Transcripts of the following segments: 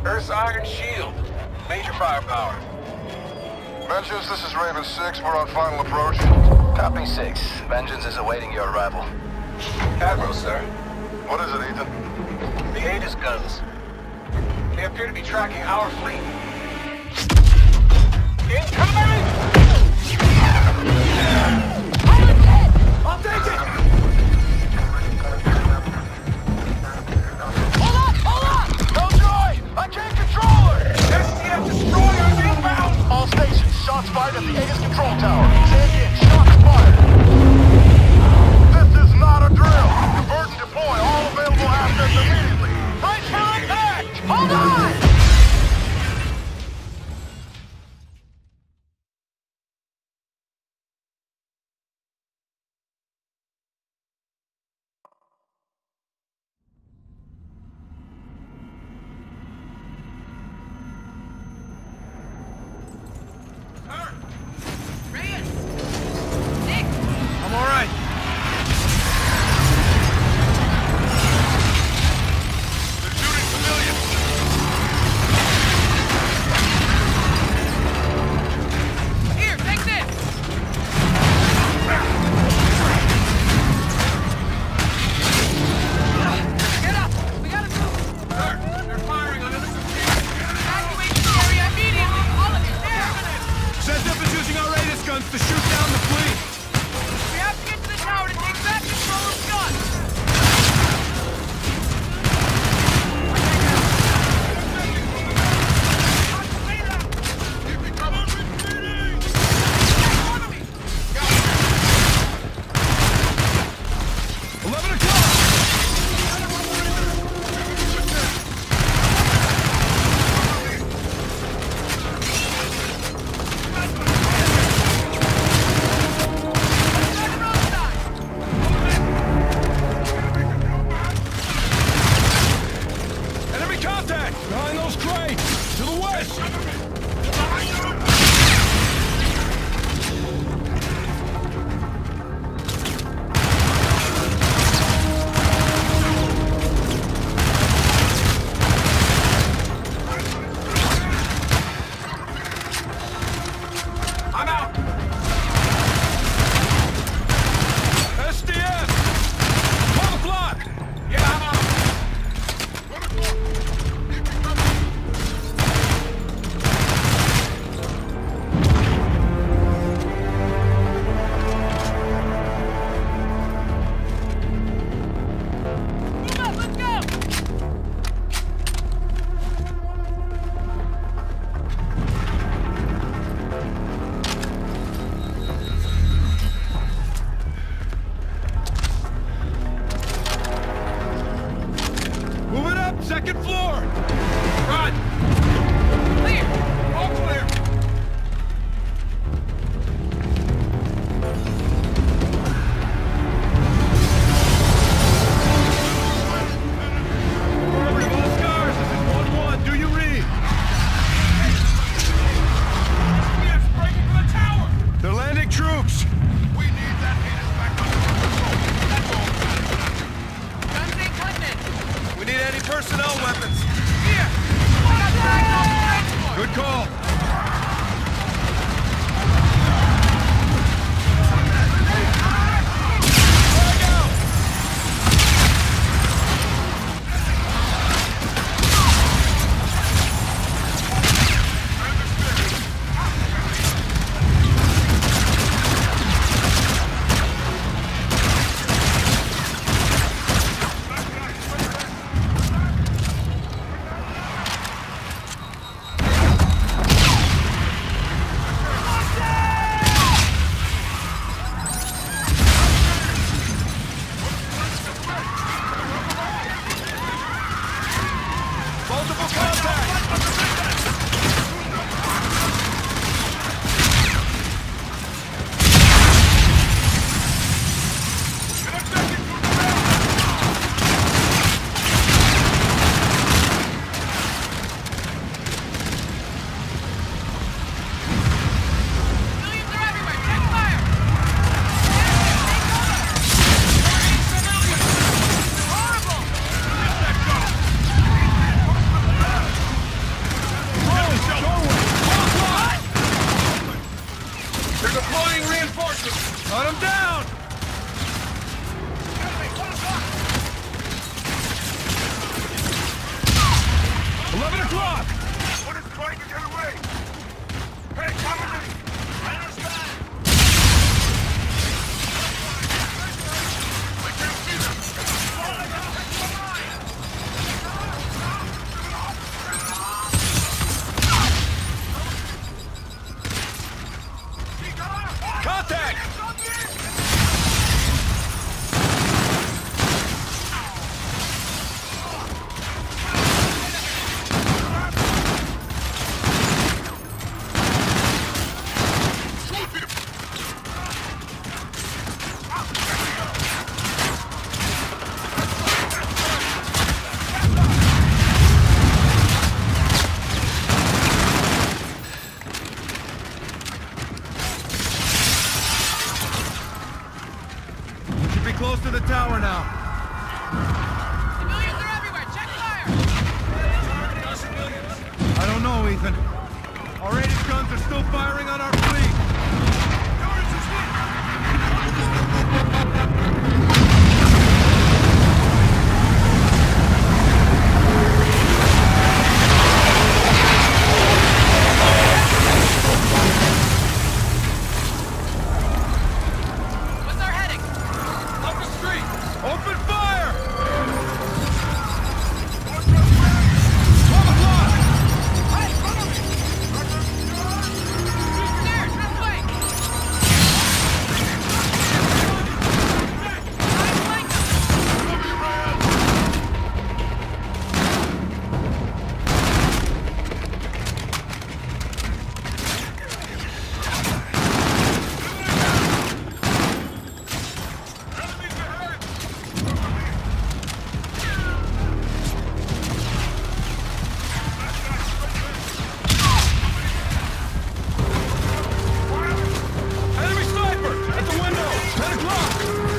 Earth's iron shield. Major firepower. Vengeance, this is Raven 6. We're on final approach. Copy 6. Vengeance is awaiting your arrival. Admiral, sir. What is it, Ethan? The Aegis guns. They appear to be tracking our fleet. Incoming! I'll take it! Hold up! No joy! I can't control her! STF destroyers inbound! All stations, shots fired at the Aegis control tower. Say again, shots fired. This is not a drill. Divert and deploy all available assets immediately. Brace for impact! Hold on! I'm all right. They're shooting civilians. Here, take this! Get up! We gotta move! Sir, they're firing on innocent people. Evacuate the area immediately! All of you, there! Send is using our Aegis guns to shoot down the fleet! We have to get to the tower to take back control of the guns! Enemy contact! Behind those crates! To the west! I'm out! SDF! Call the block! Yeah, I'm out! Move up, let's go! Move it up! Second floor! Run! Clear! All clear! Cooperative all scars! This is 1-1. Do you read? SPF's breaking for the tower! They're landing troops! We need that Aegis back under control. That's all. Guns ain't cutting it! We need anti-personnel weapons! Here! Good Good call! Ethan. Our rated guns are still firing on our fleet. What's our heading? Up the street! Open fire! 12 o'clock! Hey, follow me! Stairs, this way! Enemy sniper! At the window! 10 o'clock!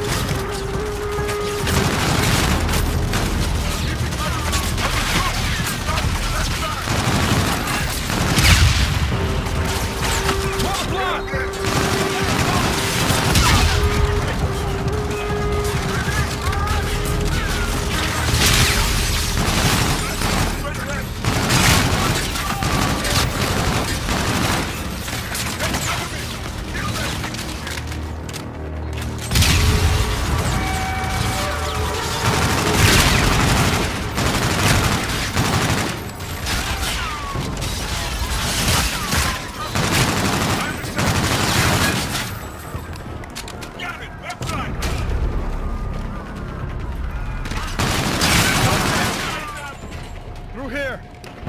Through here!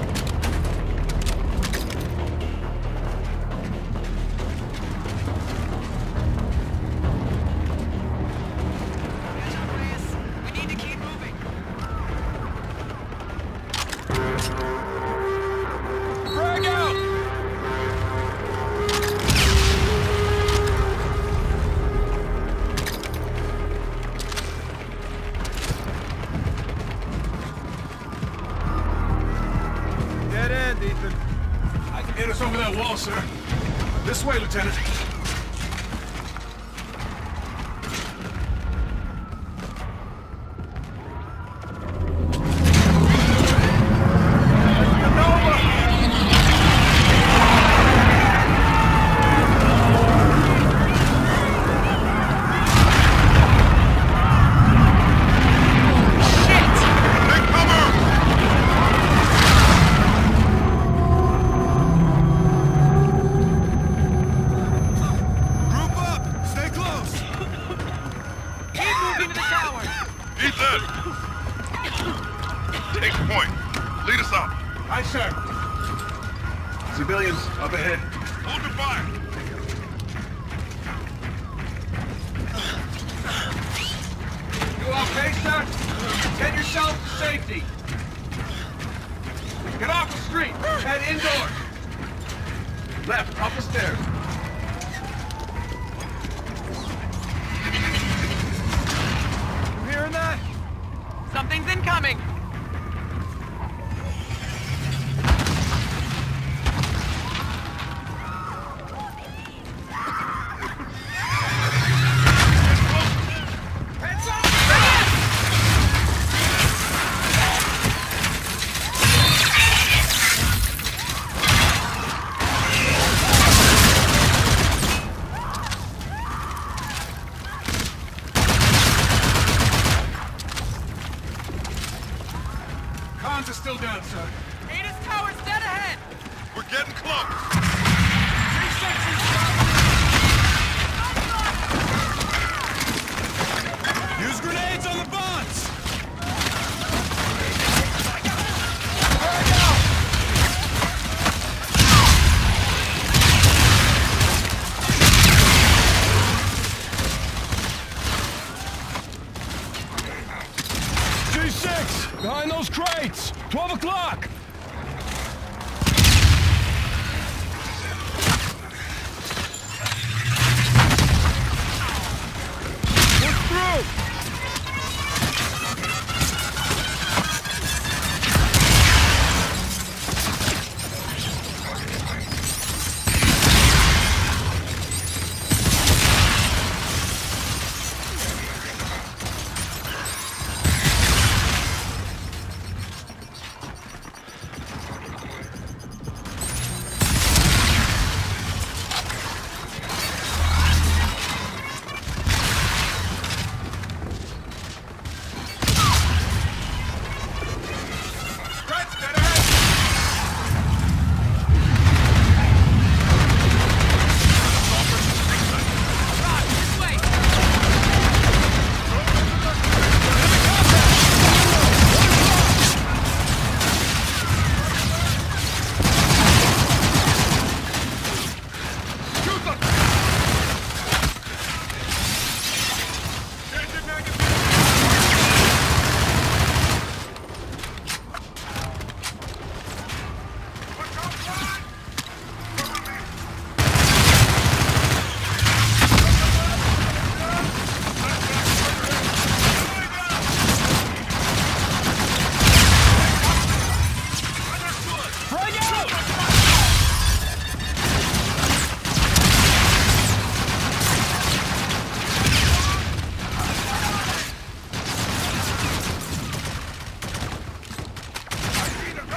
We need to keep moving. Frag out! Dead end, Ethan. I can get us over that wall, sir. This way, Lieutenant. Take cover! Group up! Stay close! Keep moving to the tower. Ethan! Take point. Lead us out. Aye, sir. Civilians up ahead. Hold your fire. You okay, sir? Get yourself to safety. Get off the street. Head indoors. Left, up the stairs. You hearing that? Something's incoming. Heads up! Cons are still down, sir. Ada's tower's dead ahead. We're getting close. Use grenades on the bots! G6! Behind those crates! 12 o'clock! Push through!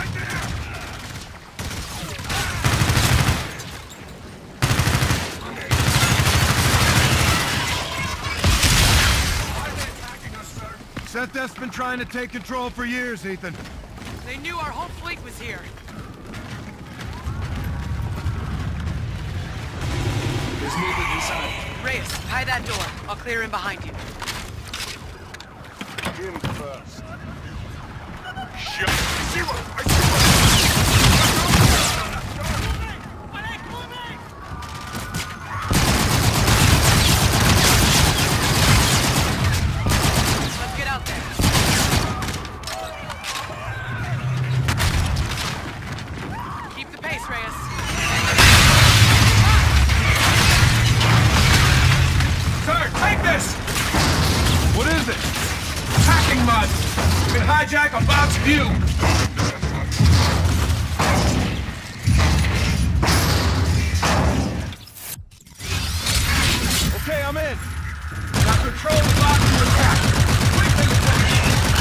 Thirteenth's been trying to take control for years, Ethan. They knew our whole fleet was here. There's movement inside. Reyes, tie that door. I'll clear in behind you. Him first. Shit! Let's get out there. Keep the pace, Reyes. Sir, take this! What is it? Packing mud! We can hijack a box view! Okay, I'm in. Now control the box to attack! Quick, take attention!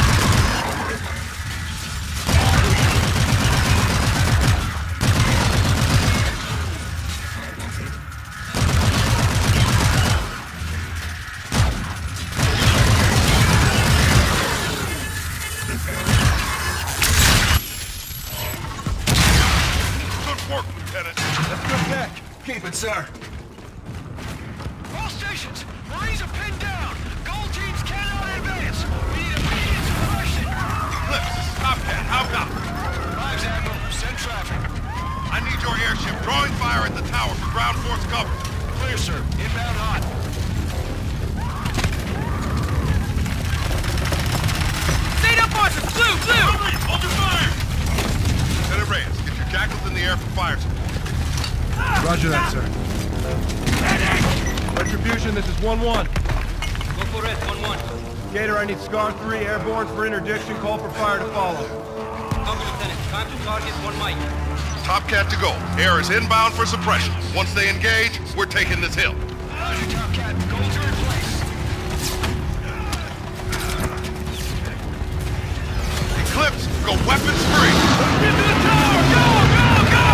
Good work, Lieutenant. Let's go back. Keep it, sir. All stations, Marines are pinned down. Gold teams cannot advance. We need immediate suppression. Eclipse, stop that. How about? Fives, Admiral. Send traffic. I need your airship drawing fire at the tower for ground force cover. Clear, sir. Inbound hot. Zeta forces! Blue! Blue! Hold your fire! Lieutenant Reyes, get your jackals in the air for fire support. Roger that, sir. Retribution, this is 1-1. Go for it, 1-1. Gator, I need Scar 3 airborne for interdiction. Call for fire to follow. Copy, Lieutenant. Time to target 1 mic. Top Cat to go. Air is inbound for suppression. Once they engage, we're taking this hill. Roger, Top Cat. Goals are in place. Eclipse, go weapons free. Get to the tower! Go, go, go!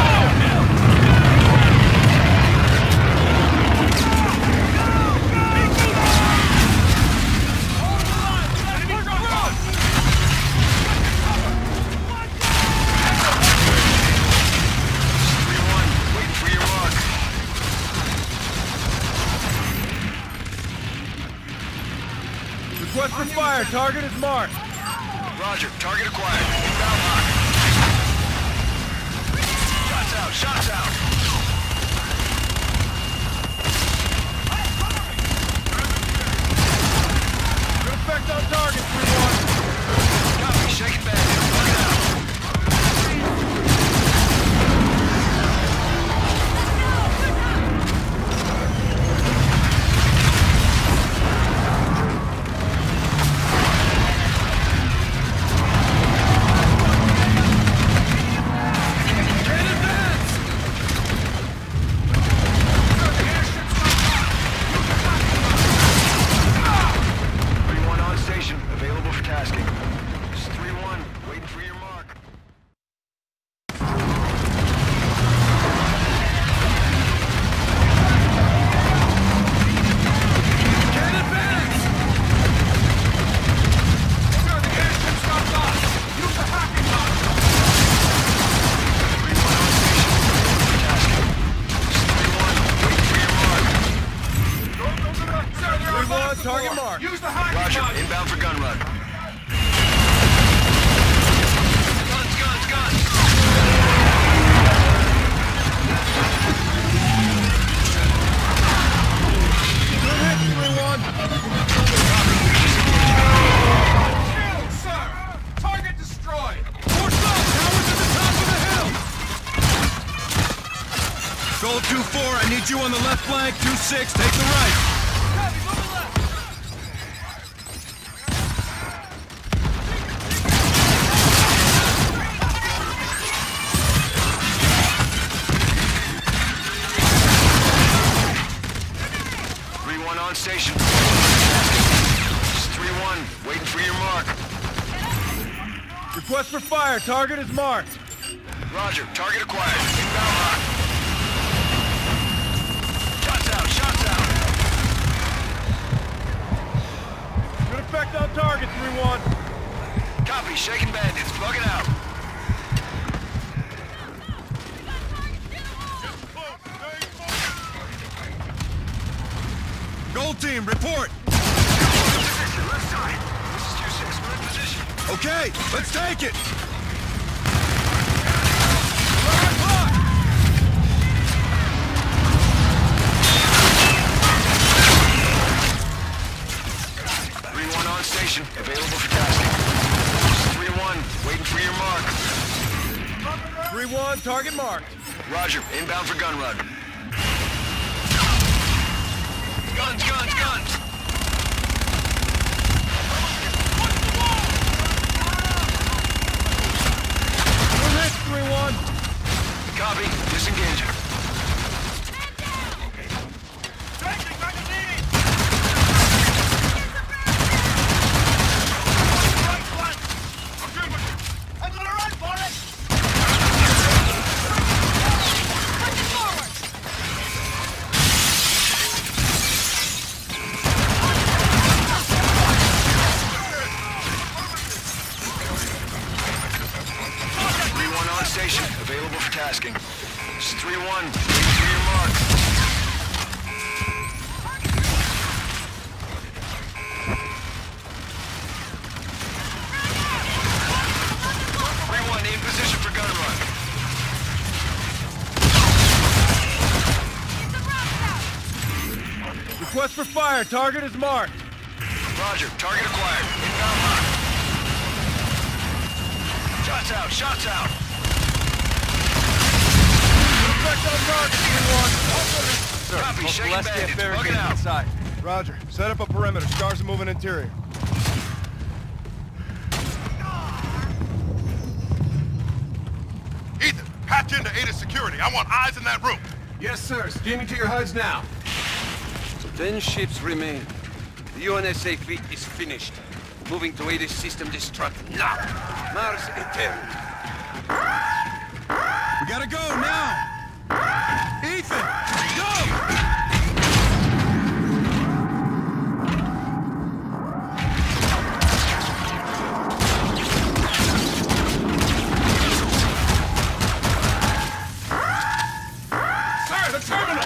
Request for fire. Target is marked. Roger, target acquired. Inbound lock. Shots out, shots out. Good effect on target, 3-1. Copy, shake it back. Look it out. Target mark. Use the high Roger, ground. inbound for gun run. Guns, guns, guns. Good hit, 3-1. Kill, sir! Target destroyed! Force up. Towers at the top of the hill. Gold 2-4, I need you on the left flank. 2-6, take the right. Copy, moving left. 3-1 on station. It's 3-1, waiting for your mark. Request for fire. Target is marked. Roger. Target acquired. Inbound lock. Shots out. Shots out. Good effect on target, 3-1. Copy. Shaking bandits. Bugging out. Gold team, report! Left side. This is 2-6. We're in position. Okay, let's take it! 3-1 on station. Available for tasking. 3-1. Waiting for your mark. 3-1, target marked. Roger. Inbound for gun run. Guns, guns, guns! We're hit, 3-1. Copy. Disengage. Station, available for tasking. It's 3-1, waiting for your mark. 3-1, in position for gun run. Request for fire, target is marked. Roger, target acquired. Inbound lock. Shots out, shots out. Effect on target, 3-1. Copy, shaking bandits, bugging out. Inside. Roger, set up a perimeter. Scars are moving interior. Ethan, patch into Ada security. I want eyes in that room. Yes, sir. Steaming to your HUDs now. 10 ships remain. The UNSA fleet is finished. Moving to Ada's system destruct now. Mars Eternal. We gotta go now! Ethan, go! Sir, the terminal!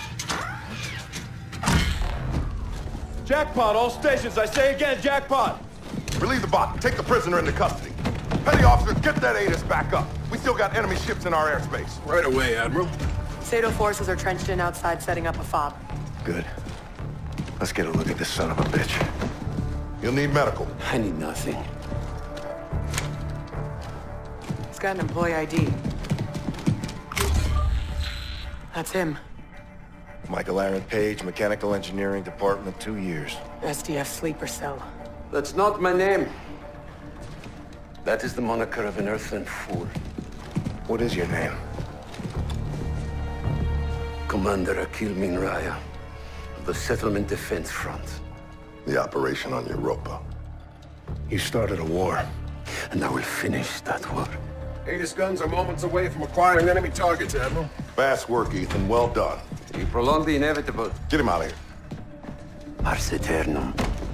Jackpot, all stations. I say again, jackpot! Relieve the bot. Take the prisoner into custody. Petty officers, get that ATIS back up. We still got enemy ships in our airspace. Right away, Admiral. Sato forces are trenched in outside, setting up a fob. Good. Let's get a look at this son of a bitch. You'll need medical. I need nothing. He's got an employee ID. That's him. Michael Aaron Page, Mechanical Engineering Department, 2 years. SDF sleeper cell. That's not my name. That is the moniker of an earthling fool. What is your name? Commander Akil Minraya, of the Settlement Defense Front. The operation on Europa. You started a war, and I will finish that war. Ada's guns are moments away from acquiring enemy targets, Admiral. Fast work, Ethan. Well done. You prolong the inevitable. Get him out of here. Ars Eternum.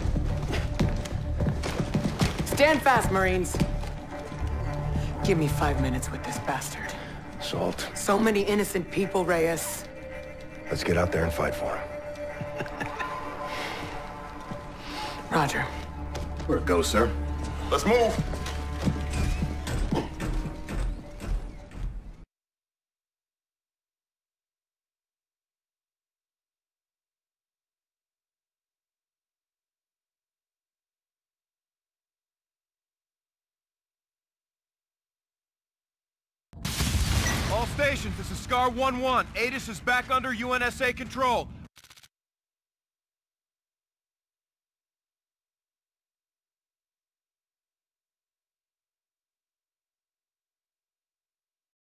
Stand fast, Marines. Give me 5 minutes with this bastard. Salt. So many innocent people, Reyes. Let's get out there and fight for him. Roger. Where it goes, sir? Let's move. All stations, this is Scar 1-1. ATIS is back under UNSA control.